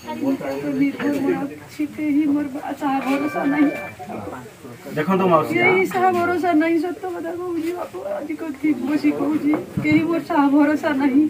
भरोसा नहीं देखो तो माउसी यही साहा भरोसा नहीं सत्य कथा कहूँ बापू आज कथी बसी कहूँ कहीं मोर साहा भरोसा नहीं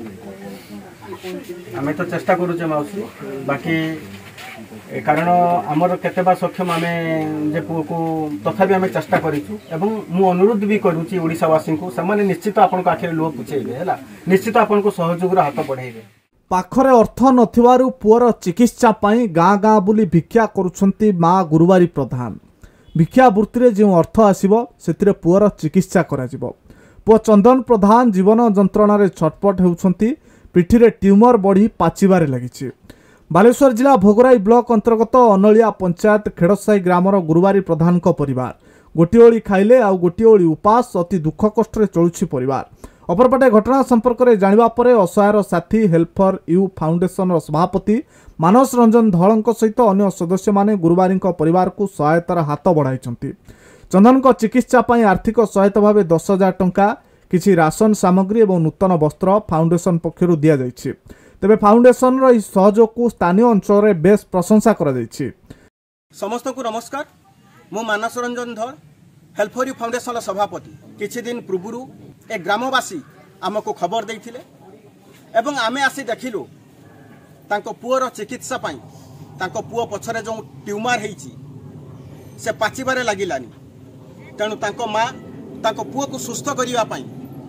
आम तो चेष्टा करुचे माउसी बाकी कारण आमर केतेबा सक्षम आम जे पुओ को तथापि आम चेष्टा करूँ मु अनुरोध भी करुँची ओडिशावासी को से निश्चित आपन आखिर लुह पुछेबे है निश्चित आपन को सहयोग हाथ बढ़ेबे। पाखरे अर्थ नथिबारु पुअर चिकित्सा पाई गाँ गाँ बुली भिक्षा करुछंती माँ गुरुवारी प्रधान। भिक्षा वृत्ति जो अर्थ आसिबो सेतिरे पुअर चिकित्सा कराजिबो। पुओ चंदन प्रधान जीवन जंत्रणार छटपट हेउछंती पिठीरे ट्यूमर बढ़ी पाचिबारे लागिछि। बालेश्वर जिला भोगराई ब्लॉक अंतर्गत अनलिया पंचायत खेड़साई ग्रामर गुरुवारी प्रधान परिवार गोटे ओली खाइले आउ गोटे ओली उपास अति दुख कष्ट चलुछि परिवार। अपरपटे घटना संपर्क में जानिबा परे असहायर साथी हेल्प फॉर यू फाउंडेशन सभापति मानस रंजन धल सहित अन्य सदस्य माने गुरुवारी परिवार को सहायतार हाथ बढ़ाई। चंदन चिकित्सा पाई आर्थिक सहायता भाव 10,000 टंका किछि राशन सामग्री और नूतन वस्त्र फाउंडेशन पक्षरु दिया जाइछि। तेबे फाउंडेशन रो सहयोग को स्थानीय अंचल में बेस प्रशंसा करा जाइछि। समस्त को नमस्कार मु मानस रंजन धल हेल्प फॉर यू फाउंडेशन सभापति। किछि दिन पूर्व एक ग्रामवासी आमको खबर देइथिले एवं आमे आसी देखिलु तांको पुअर चिकित्सा पाई तांको पुओ पछरे जो ट्यूमर हेइची से पाचिबारे लागिलानी तेणु तांको माँ तांको पुओ को सुस्थ करिवा पाई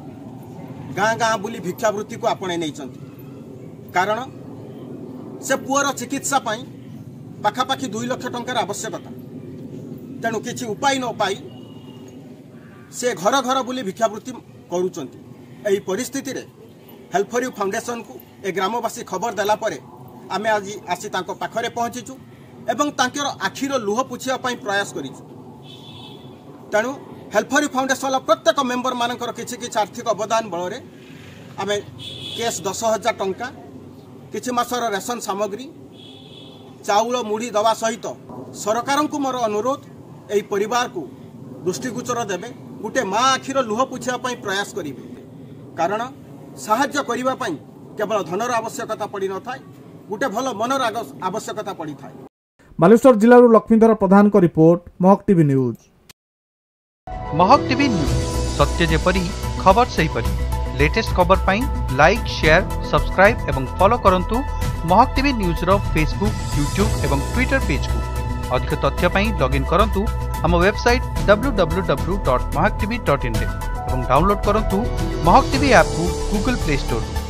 गाँ गाँ बुली भिक्षावृत्ति को आपणे नैचंती। कारण से पुअर चिकित्सा पाई पाखापाखि 2 लाख टंकार आवश्यकता तेणु किछि उपाय न पाई से घर घर बुली भिक्षावृत्ति करुचंती। एही परिस्थिति रे हेल्प फॉर यू फाउंडेशन को ए ग्रामवासी खबर देला परे आमे आज आसी तांको पाखरे पहुंचीचु एवं तांकर आखिर लुह पुछिया पई प्रयास करिचु। तेणु हेल्प फॉर यू फाउंडेशन प्रत्येक मेंबर मानकर किछि किछि आर्थिक अवदान बल रे आमे केस 10,000 टंका किछि मासर रेशन सामग्री चाउल मुढ़ी दवा सहित सरकार को मोर अनुरोध एही परिवार को दृष्टिगोचर देवे गोटे माँ आखिर लुह पुछिया पई प्रयास करिवे। कारण साहाय्य करिवा पई केवल धनर आवश्यकता पड़ी न थाए गोटे भल मनर आवश्यकता पड़ी थाए। बालेश्वर जिला लक्ष्मीधर प्रधान को report Mahak TV news. Mahak TV news सत्य जेपरी खबर सही परी लेटेस्ट खबर पाई लाइक शेयर सब्सक्राइब एवं फॉलो करंतु महक टीवी न्यूज रो फेसबुक यूट्यूब एवं ट्विटर पेज को। अधिक तथ्य पाई लॉगिन करंतु हम वेबसाइट www.mahaktv.in एवं डाउनलोड करंतु महक टीवी ऐप को गूगल प्ले स्टोर।